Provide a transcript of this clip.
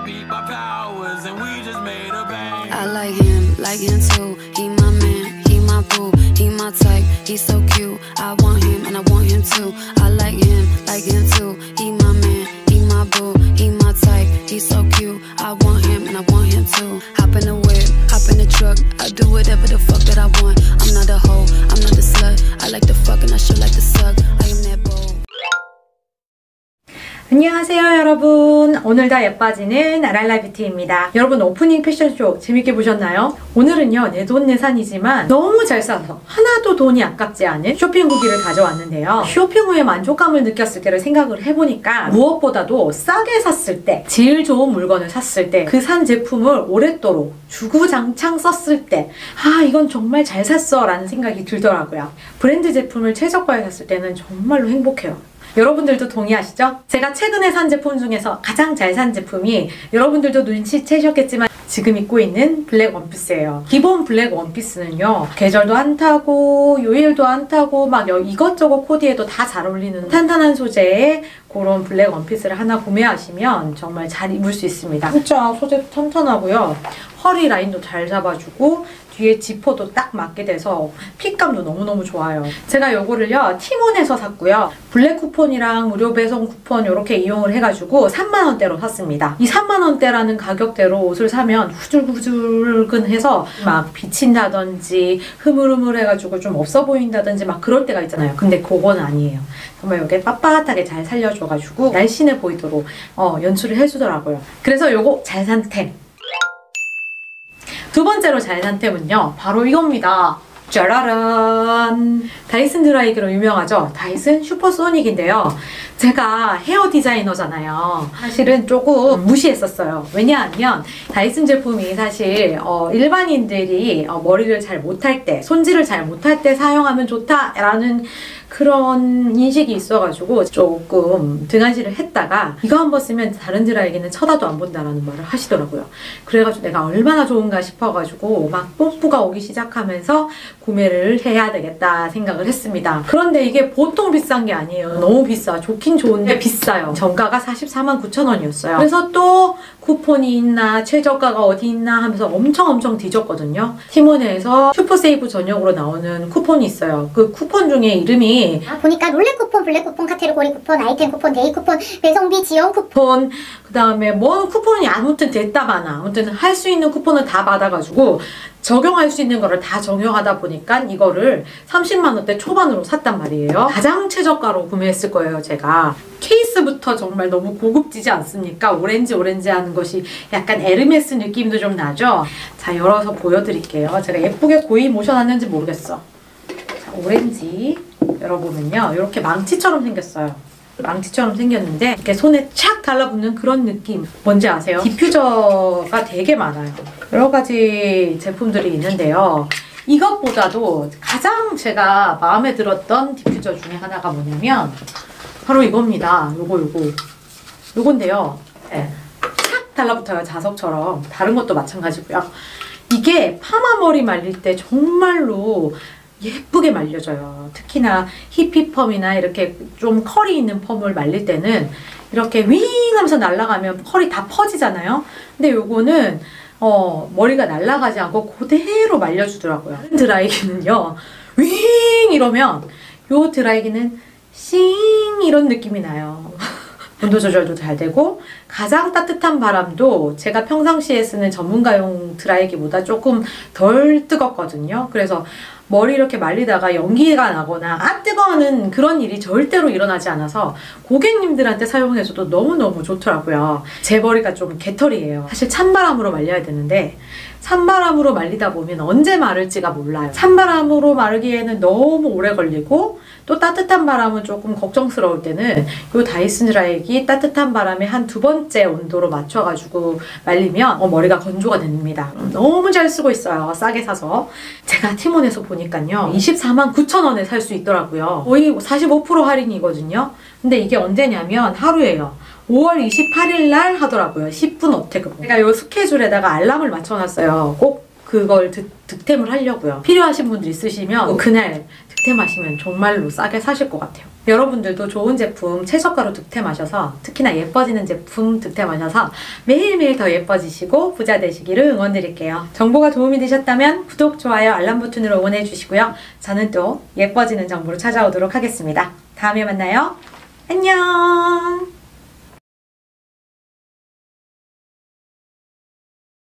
I like him too. He my man, he my boo, he my type, he's so cute. I want him and I want him too. I like him too. He my man, he my boo, he my type, he's so cute. I want him and I want him too. Hop in the whip, hop in the truck, I do whatever the fuck that I want. I'm not a hoe, I'm not a slut. I like to fuck and I should like to suck. I am that bold. 안녕하세요 여러분, 오늘 다 예뻐지는 아랄라뷰티입니다. 여러분 오프닝 패션쇼 재밌게 보셨나요? 오늘은요 내돈내산이지만 너무 잘 싸서 하나도 돈이 아깝지 않은 쇼핑 후기를 가져왔는데요. 쇼핑 후에 만족감을 느꼈을 때를 생각을 해보니까 무엇보다도 싸게 샀을 때, 질 좋은 물건을 샀을 때, 그 산 제품을 오랫도록 주구장창 썼을 때, 아 이건 정말 잘 샀어 라는 생각이 들더라고요. 브랜드 제품을 최저가에 샀을 때는 정말로 행복해요. 여러분들도 동의하시죠? 제가 최근에 산 제품 중에서 가장 잘 산 제품이 여러분들도 눈치채셨겠지만 지금 입고 있는 블랙 원피스예요. 기본 블랙 원피스는요 계절도 안 타고 요일도 안 타고 막 이것저것 코디에도 다 잘 어울리는 탄탄한 소재의 그런 블랙 원피스를 하나 구매하시면 정말 잘 입을 수 있습니다. 진짜 소재도 탄탄하고요, 허리 라인도 잘 잡아주고 뒤에 지퍼도 딱 맞게 돼서 핏감도 너무너무 좋아요. 제가 요거를요 티몬에서 샀고요. 블랙 쿠폰이랑 무료 배송 쿠폰 이렇게 이용을 해가지고 3만원대로 샀습니다. 이 3만원대라는 가격대로 옷을 사면 후줄후줄근해서 막 비친다든지 흐물흐물해가지고 좀 없어 보인다든지 막 그럴 때가 있잖아요. 근데 그건 아니에요. 정말 이게 빳빳하게 잘 살려줘가지고 날씬해 보이도록 연출을 해주더라고요. 그래서 요거 잘 산 템. 두 번째로 잘 산 템은요 바로 이겁니다. 짜라란! 다이슨 드라이기로 유명하죠? 다이슨 슈퍼소닉인데요. 제가 헤어 디자이너잖아요. 사실은 조금 무시했었어요. 왜냐하면 다이슨 제품이 사실 일반인들이 머리를 잘 못할 때, 손질을 잘 못할 때 사용하면 좋다라는 그런 인식이 있어가지고 조금 등한시를 했다가 이거 한번 쓰면 다른 드라이기는 쳐다도 안 본다라는 말을 하시더라고요. 그래가지고 내가 얼마나 좋은가 싶어가지고 막 뽐뿌가 오기 시작하면서 구매를 해야 되겠다 생각을 했습니다. 그런데 이게 보통 비싼 게 아니에요. 너무 비싸. 좋긴 좋은데 비싸요. 정가가 44만 9천 원이었어요. 그래서 또 쿠폰이 있나 최저가가 어디 있나 하면서 엄청 뒤졌거든요. 티모네에서 슈퍼세이브 전용으로 나오는 쿠폰이 있어요. 그 쿠폰 중에 이름이 보니까 롤렉 쿠폰, 블랙 쿠폰, 카테고리 쿠폰, 아이템 쿠폰, 데이 쿠폰, 배송비 지원 쿠폰, 그 다음에 뭔 쿠폰이 아무튼 됐다 마나 아무튼 할 수 있는 쿠폰을 다 받아가지고 적용할 수 있는 거를 다 적용하다 보니까 이거를 30만원대 초반으로 샀단 말이에요. 가장 최저가로 구매했을 거예요 제가. 케이스부터 정말 너무 고급지지 않습니까? 오렌지한 것이 약간 에르메스 느낌도 좀 나죠? 자, 열어서 보여드릴게요. 제가 예쁘게 고이 모셔놨는지 모르겠어. 자, 오렌지 열어보면요 이렇게 망치처럼 생겼어요. 망치처럼 생겼는데 이렇게 손에 착 달라붙는 그런 느낌 뭔지 아세요? 디퓨저가 되게 많아요. 여러 가지 제품들이 있는데요. 이것보다도 가장 제가 마음에 들었던 디퓨저 중에 하나가 뭐냐면 바로 이겁니다. 요건데요. 네. 착 달라붙어요. 자석처럼. 다른 것도 마찬가지고요. 이게 파마 머리 말릴 때 정말로 예쁘게 말려져요. 특히나 히피펌이나 이렇게 좀 컬이 있는 펌을 말릴 때는 이렇게 윙 하면서 날아가면 컬이 다 퍼지잖아요. 근데 요거는 머리가 날아가지 않고 그대로 말려주더라고요. 다른 드라이기는요 윙 이러면 요 드라이기는 싱 이런 느낌이 나요. 온도 조절도 잘 되고 가장 따뜻한 바람도 제가 평상시에 쓰는 전문가용 드라이기보다 조금 덜 뜨겁거든요. 그래서 머리 이렇게 말리다가 연기가 나거나 아 뜨거워하는 그런 일이 절대로 일어나지 않아서 고객님들한테 사용해줘도 너무너무 좋더라고요. 제 머리가 좀 개털이에요. 사실 찬바람으로 말려야 되는데 찬바람으로 말리다 보면 언제 마를지가 몰라요. 찬바람으로 마르기에는 너무 오래 걸리고 또 따뜻한 바람은 조금 걱정스러울 때는 이 다이슨 드라이기 따뜻한 바람에 한 두 번째 온도로 맞춰가지고 말리면 머리가 건조가 됩니다. 너무 잘 쓰고 있어요. 싸게 사서. 제가 티몬에서 보니까요 24만 9천 원에 살 수 있더라고요. 거의 45% 할인이거든요. 근데 이게 언제냐면 하루예요. 5월 28일 날 하더라고요. 10분 어택으로. 제가 이 스케줄에다가 알람을 맞춰놨어요. 꼭 그걸 득템을 하려고요. 필요하신 분들 있으시면 그날 득템하시면 정말로 싸게 사실 것 같아요. 여러분들도 좋은 제품 최저가로 득템하셔서 특히나 예뻐지는 제품 득템하셔서 매일매일 더 예뻐지시고 부자 되시기를 응원드릴게요. 정보가 도움이 되셨다면 구독, 좋아요, 알람 버튼으로 응원해 주시고요. 저는 또 예뻐지는 정보로 찾아오도록 하겠습니다. 다음에 만나요. 안녕.